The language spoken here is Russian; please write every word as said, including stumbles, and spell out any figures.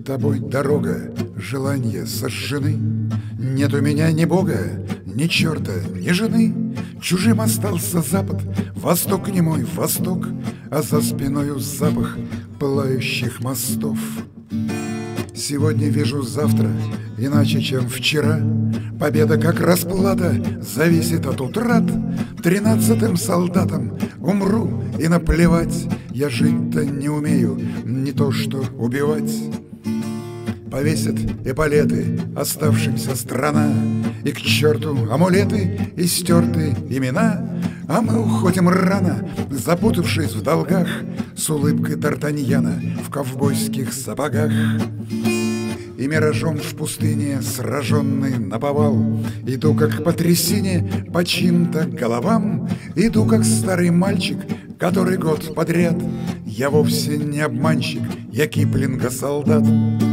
Перед тобой дорога, желания сожжены. Нет у меня ни бога, ни черта, ни жены. Чужим остался запад, восток не мой восток, а за спиною запах пылающих мостов. Сегодня вижу завтра иначе, чем вчера. Победа, как расплата, зависит от утрат. Тринадцатым солдатом умру, и наплевать. Я жить-то не умею, не то что убивать. Повесят эполеты оставшимся страна, и к черту амулеты и стертые имена. А мы уходим рано, запутавшись в долгах, с улыбкой Д'Артаньяна в ковбойских сапогах. И миражом в пустыне, сраженный наповал, иду, как по трясине, по чьим-то головам. Иду, как старый мальчик, который год подряд. Я вовсе не обманщик, я Киплинга солдат.